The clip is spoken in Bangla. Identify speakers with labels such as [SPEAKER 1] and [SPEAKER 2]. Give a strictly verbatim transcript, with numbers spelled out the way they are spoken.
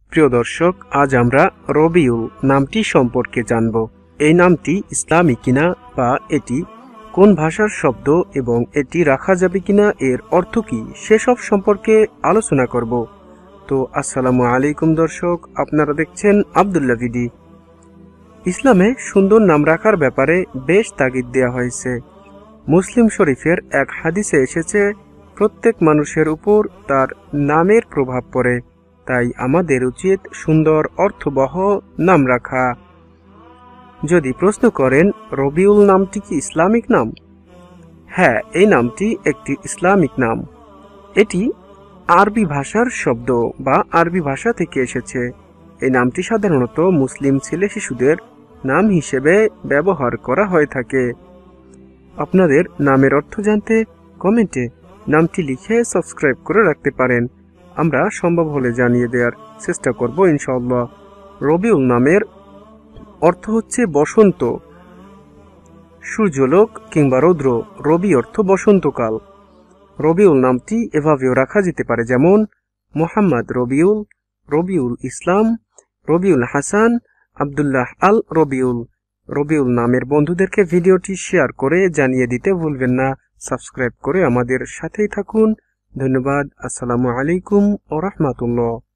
[SPEAKER 1] প্রিয় দর্শক, আজ আমরা রবিউল নামটি সম্পর্কে জানব। এই নামটি ইসলামী কিনা বা এটি কোন ভাষার শব্দ এবং এটি রাখা যাবে কিনা, এর অর্থ কি, সেসব সম্পর্কে আলোচনা করব। তো আসসালামু আলাইকুম দর্শক, আপনারা দেখছেন আব্দুল্লাহ ভিডি। ইসলামে সুন্দর নাম রাখার ব্যাপারে বেশ তাগিদ দেওয়া হয়েছে। মুসলিম শরীফের এক হাদিসে এসেছে, প্রত্যেক মানুষের উপর তার নামের প্রভাব পড়ে, তাই আমাদের উচিত সুন্দর অর্থবহ নাম রাখা। যদি প্রশ্ন করেন রবিউল নামটি কি ইসলামিক নাম? হ্যাঁ, এই নামটি একটি ইসলামিক নাম। এটি আরবি ভাষার শব্দ বা আরবি ভাষা থেকে এসেছে। এই নামটি সাধারণত মুসলিম ছেলে শিশুদের নাম হিসেবে ব্যবহার করা হয়ে থাকে। আপনাদের নামের অর্থ জানতে কমেন্টে নামটি লিখে সাবস্ক্রাইব করে রাখতে পারেন। আমরা সম্ভব হলে জানিয়ে দেওয়ার চেষ্টা করব ইনশাআল্লাহ। রবিউল নামের অর্থ হচ্ছে বসন্ত, সূর্যলোক কিংবা রৌদ্র। রবি অর্থ বসন্তকাল। রবিউল নামটি এভাবেও রাখা যেতে পারে, যেমন মোহাম্মদ রবিউল, রবিউল ইসলাম, রবিউল হাসান, আব্দুল্লাহ আল রবিউল। রবিউল নামের বন্ধুদেরকে ভিডিওটি শেয়ার করে জানিয়ে দিতে ভুলবেন না। সাবস্ক্রাইব করে আমাদের সাথেই থাকুন। ধন্যবাদ। আসসালামু আলাইকুম ওয়া রাহমাতুল্লাহ।